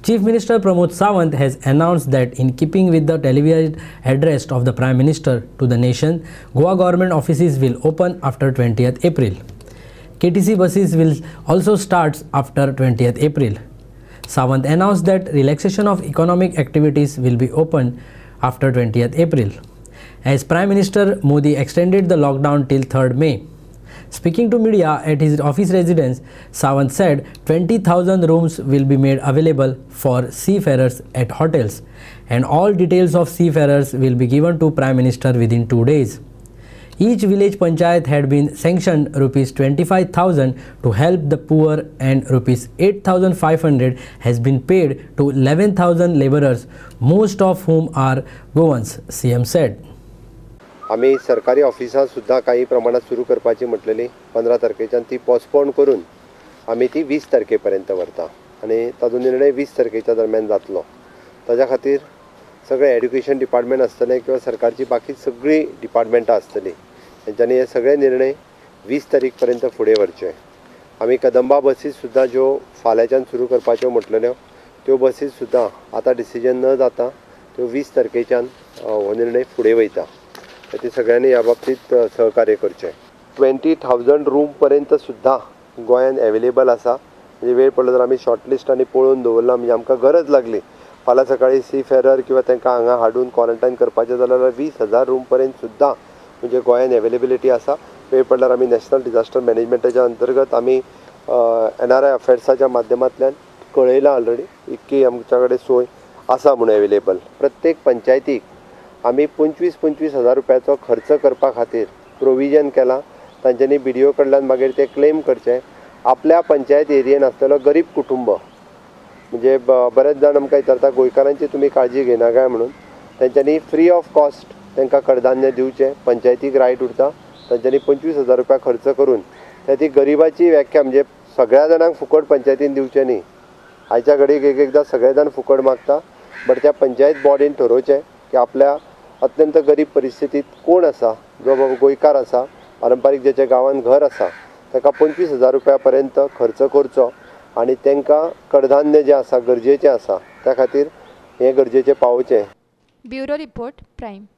Chief Minister Pramod Sawant has announced that in keeping with the televised address of the Prime Minister to the nation, Goa government offices will open after 20th April. KTC buses will also start after 20th April. Sawant announced that relaxation of economic activities will be opened after 20th April, as Prime Minister Modi extended the lockdown till 3rd May. Speaking to media at his office residence, Sawant said 20,000 rooms will be made available for seafarers at hotels, and all details of seafarers will be given to Prime Minister within 2 days. Each village panchayat had been sanctioned rupees 25,000 to help the poor, and rupees 8,500 has been paid to 11,000 laborers, most of whom are Goans, CM said. आम्ही सरकारी ऑफिसां सुद्धा काही प्रमाणात सुरू करपाची म्हटलेली 15 तारखेच्यान ती postpone करून आम्ही ती 20 तारखेपर्यंत व्हरता आणि ताजो निर्णय 20 तारखेच्या दरम्यान जातलो. ताज्या खातीर सगळे एड्युकेशन डिपार्टमेंट आसतले किंवा सरकारची बाकी सगळी डिपार्टमेंटां आसतली त्यांच्यानी हे सगळे निर्णय 20 तारीखपर्यंत फुडें व्हरचे. आम्ही कदंबा बसीस सुद्धा ज्यो फाल्यांच्यान सुरू करपाच्यो म्हटलेल्यो त्यो बसीस सुद्धा आता डिसिजन न जाता त्यो 20 तारखेच्यान हो निर्णय फुडें वयता. ते सगळ्यांनी ह्या बाबतीत सहकार्य करचें. 20,000 रूम पर्यंत सुद्धा गोंयान अवेलेबल आसा. म्हणजे वेळ पडलो जाल्यार आमी शॉर्टलिस्ट आनी पळोवन दवरला. म्हणजे आमकां गरज लागली फाल्यां सकाळी सीफेरर किंवा तांकां हांगा हाडून क्वॉरंटायन करपाचें जाल्यार 20,000 रूम पर्यंत सुद्धा म्हणजे गोंयान अवेलेबिलिटी आसा. वेळ पडल्यार आमी नॅशनल डिजास्टर मॅनेजमेंटाच्या अंतर्गत आमी NRI अफेर्साच्या माध्यमांतल्यान कळयलां ऑलरेडी की आमच्या कडेन सोय आसा म्हणून अवेलेबल. प्रत्येक पंचायतीक आम्ही 25,000 रुपयाचो खर्च करपा खातीर प्रोविजन केला. तांच्यांनी BDO कडल्यान मागीर ते क्लेम करचे. आपल्या पंचायत एरियेन आसलेलो गरीब कुटुंब म्हणजे बरेच जाण आमकां विचारता गोंयकारांची तुमी काळजी घेना काय म्हणून. तांच्यांनी फ्री ऑफ कॉस्ट तांकां कडधान्य दिवचें. पंचायतीक रायट उरता. तांच्यांनी 25,000 रुपया खर्च करून ती गरिबाची व्याख्या म्हणजे सगळ्या जाणांक फुकट पंचायतीन दिवचें न्ही. आयच्या घडीक एकदां सगळे जाण फुकट मागता. बट त्या पंचायत बॉडीन ठरोवचें की आपल्या अत्यंत गरीब परिस्थितीत कोण आसा जो बाबा गोंयकार आसा पारंपारीक ज्याच्या गांवांत घर आसा ताका 25,000 रुपया पर्यंत खर्च करचो आणि तांकां कडधान्य जें आसा गरजेचें आसा त्या खातीर हें गरजेचें पावोवचें. Bureau report prime.